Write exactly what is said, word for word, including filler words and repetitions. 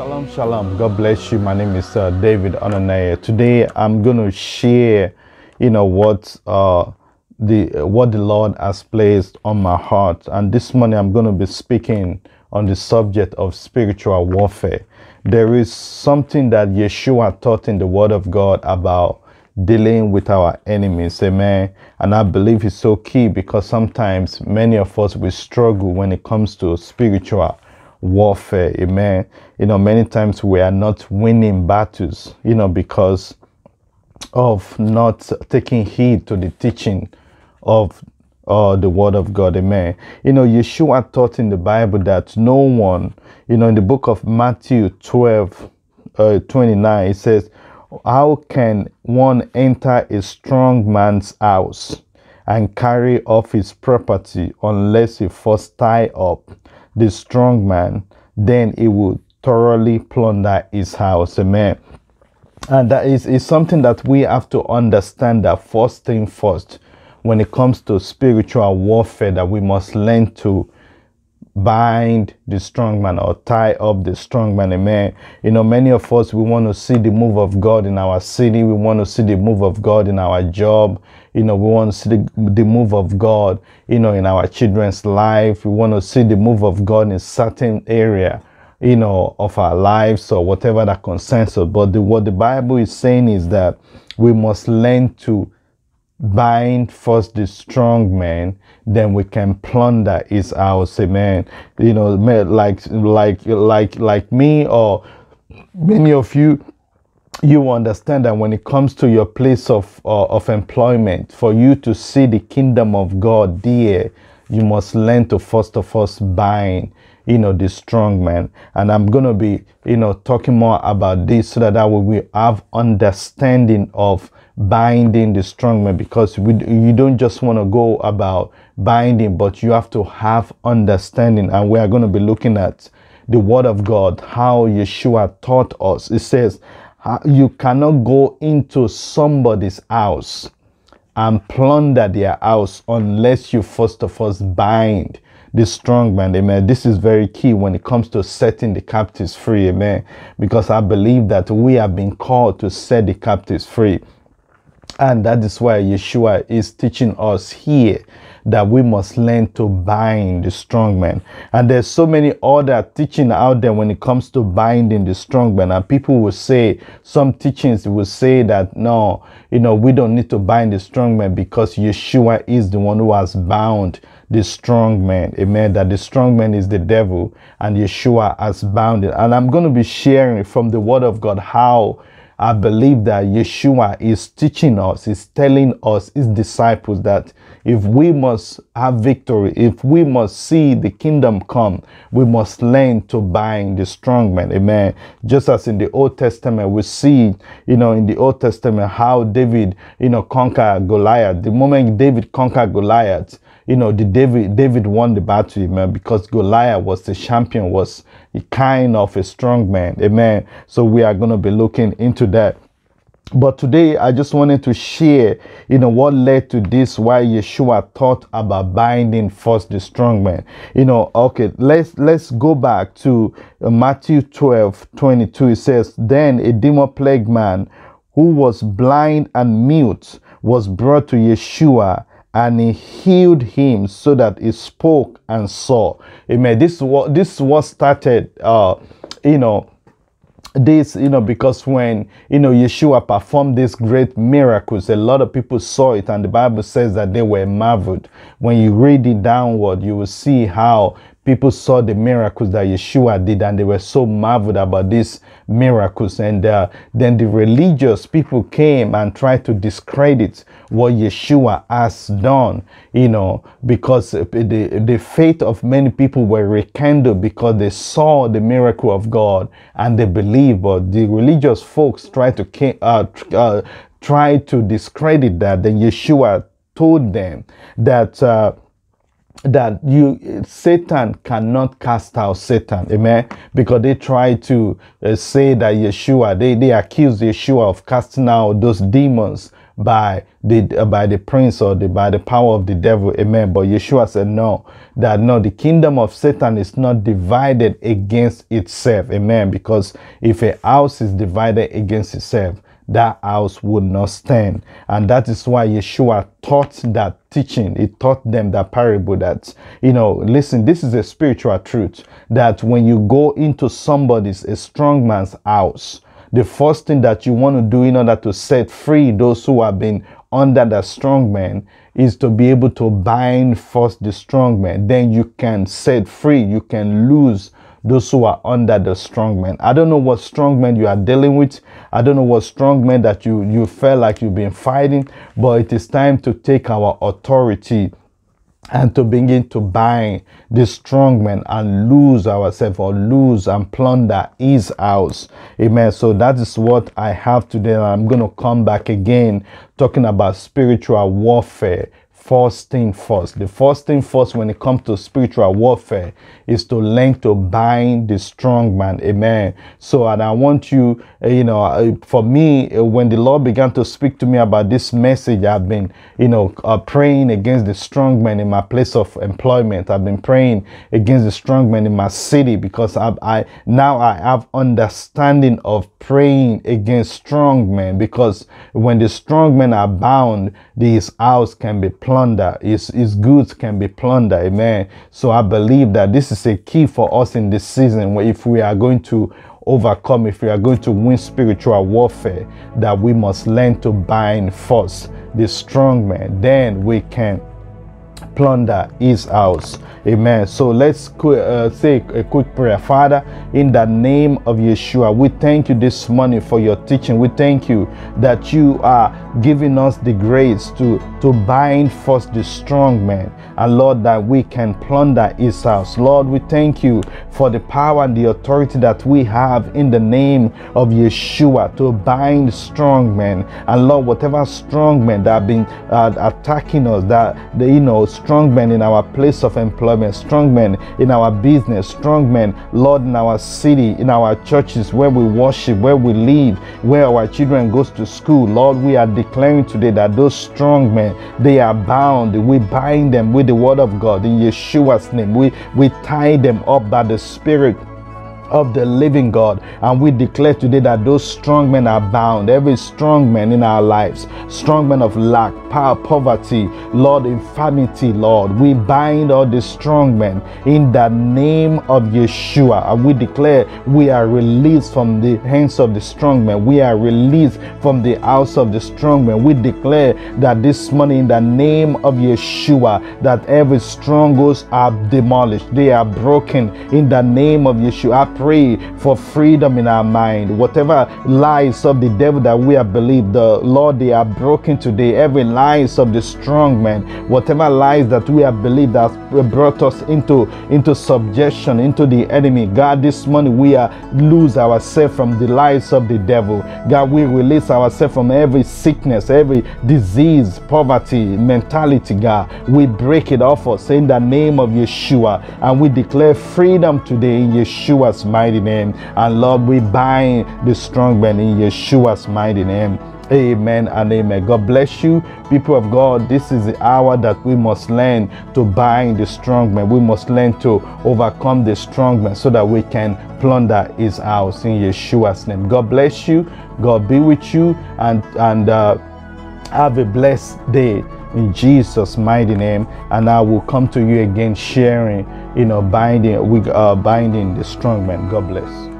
Shalom, shalom. God bless you. My name is uh, David Onaneye. Today, I'm going to share, you know, what uh, the what the Lord has placed on my heart. And this morning, I'm going to be speaking on the subject of spiritual warfare. There is something that Yeshua taught in the Word of God about dealing with our enemies, amen. And I believe it's so key because sometimes many of us will struggle when it comes to spiritual warfare, amen. You know, many times we are not winning battles, you know, because of not taking heed to the teaching of uh, the Word of God, amen. You know, Yeshua taught in the Bible that no one, you know, in the book of Matthew twelve, uh, twenty-nine, it says, how can one enter a strong man's house and carry off his property unless he first tie up the strong man? Then he will thoroughly plunder his house, amen. And that is, is something that we have to understand, that first thing first, when it comes to spiritual warfare, that we must learn to bind the strong man or tie up the strong man, amen. You know, many of us, we want to see the move of God in our city. We want to see the move of God in our job. You know, we want to see the, the move of God, you know, in our children's life. We want to see the move of God in certain area, you know, of our lives or whatever that concerns us. But the, what the Bible is saying is that we must learn to bind first the strong man, then we can plunder his house, amen. You know, like like like like me or many of you, you understand that when it comes to your place of uh, of employment, for you to see the kingdom of God there, you must learn to first of all bind, you know, the strong man. And I'm going to be, you know, talking more about this so that, that we will have understanding of binding the strong man, because we, you don't just want to go about binding, but you have to have understanding. And we are going to be looking at the Word of God, how Yeshua taught us. It says, you cannot go into somebody's house and plunder their house unless you first of all bind the strong man, amen. This is very key when it comes to setting the captives free, amen, because I believe that we have been called to set the captives free. And that is why Yeshua is teaching us here that we must learn to bind the strong man. And there's so many other teaching out there when it comes to binding the strong man. And people will say, some teachings will say that, no, you know, we don't need to bind the strong man because Yeshua is the one who has bound the strong man, amen. That the strong man is the devil and Yeshua has bound it. And I'm going to be sharing from the Word of God how I believe that Yeshua is teaching us, is telling us, his disciples, that if we must have victory, if we must see the kingdom come, we must learn to bind the strong man, amen. Just as in the Old Testament, we see, you know, in the Old Testament, how David, you know, conquered Goliath. The moment David conquered Goliath, you know, the David David won the battle, amen, because Goliath was the champion, was a kind of a strong man, amen. So we are going to be looking into that. But today, I just wanted to share, you know, what led to this, why Yeshua taught about binding first the strong man. You know, okay, let's let's go back to uh, Matthew twelve, twenty-two. It says, then a demon-plagued man who was blind and mute was brought to Yeshua, and he healed him so that he spoke and saw. Amen. This was this was started, uh, you know, this, you know, because when, you know, Yeshua performed these great miracles, a lot of people saw it, and the Bible says that they were marveled. When you read it downward, you will see how people saw the miracles that Yeshua did, and they were so marveled about these miracles. And uh, then the religious people came and tried to discredit what Yeshua has done, you know, because the, the faith of many people were rekindled because they saw the miracle of God and they believed. But the religious folks tried to uh, uh, try to discredit that. Then Yeshua told them that uh, that you Satan cannot cast out Satan, amen, because they try to uh, say that Yeshua, they they accuse Yeshua of casting out those demons by the uh, by the prince or the by the power of the devil. Amen. But Yeshua said no, that no, the kingdom of Satan is not divided against itself. Amen. Because if a house is divided against itself, that house would not stand. And that is why Yeshua taught that teaching. He taught them that parable that, you know, listen, this is a spiritual truth, that when you go into somebody's, a strong man's house, the first thing that you want to do in order to set free those who have been under the strong man is to be able to bind first the strong man. Then you can set free, you can lose those who are under the strong man. I don't know what strong man you are dealing with. I don't know what strong man that you, you felt like you've been fighting, but it is time to take our authority and to begin to bind the strong man and lose ourselves, or lose and plunder his house. Amen. So that is what I have today. I'm going to come back again talking about spiritual warfare. First thing first. The first thing first when it comes to spiritual warfare is to learn to bind the strong man. Amen. So, and I want you, uh, you know, uh, for me, uh, when the Lord began to speak to me about this message, I've been, you know, uh, praying against the strong man in my place of employment. I've been praying against the strong man in my city, because I, I now I have understanding of praying against strong men, because when the strong men are bound, his house can be plundered, his, his goods can be plundered. Amen. So I believe that this is a key for us in this season, where if we are going to overcome, if we are going to win spiritual warfare, that we must learn to bind first the strong man, then we can plunder his house. Amen. So let's uh, say a quick prayer. Father, in the name of Yeshua, we thank you this morning for your teaching. We thank you that you are giving us the grace to to bind first the strong man, and Lord, that we can plunder his house. Lord, we thank you for the power and the authority that we have in the name of Yeshua to bind strong men. And Lord, whatever strong men that have been uh, attacking us, that the, you know, strong men in our place of employment, strong men in our business, strong men, Lord, in our city, in our churches, where we worship, where we live, where our children goes to school, Lord, we are declaring today that those strong men, they are bound. We bind them with the word of God in Yeshua's name. We we tie them up by the Spirit of the living God, and we declare today that those strong men are bound. Every strong man in our lives, strong men of lack, power, poverty, Lord, infirmity, Lord, we bind all the strong men in the name of Yeshua, and we declare we are released from the hands of the strong men. We are released from the house of the strong men. We declare that this morning in the name of Yeshua, that every strongholds are demolished, they are broken in the name of Yeshua. I pray for freedom in our mind. Whatever lies of the devil that we have believed, the Lord, they are broken today. Every lies of the strong man, whatever lies that we have believed that brought us into into subjection, into the enemy, God, this morning we are lose ourselves from the lies of the devil. God, we release ourselves from every sickness, every disease, poverty, mentality. God, we break it off us in the name of Yeshua, and we declare freedom today in Yeshua's mighty name. And Lord, we bind the strong man in Yeshua's mighty name. Amen and amen. God bless you, people of God. This is the hour that we must learn to bind the strong man. We must learn to overcome the strong man so that we can plunder his house in Yeshua's name. God bless you. God be with you, and and uh, have a blessed day in Jesus' mighty name. And I will come to you again sharing, you know, binding with uh, binding the strong man. God bless.